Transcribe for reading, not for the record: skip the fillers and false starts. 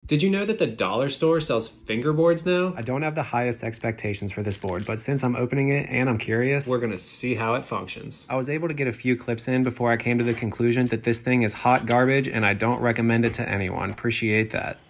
Did you know that the dollar store sells fingerboards now? I don't have the highest expectations for this board, but since I'm opening it and I'm curious, We're gonna see how it functions. I was able to get a few clips in before I came to the conclusion that this thing is hot garbage and I don't recommend it to anyone. Appreciate that.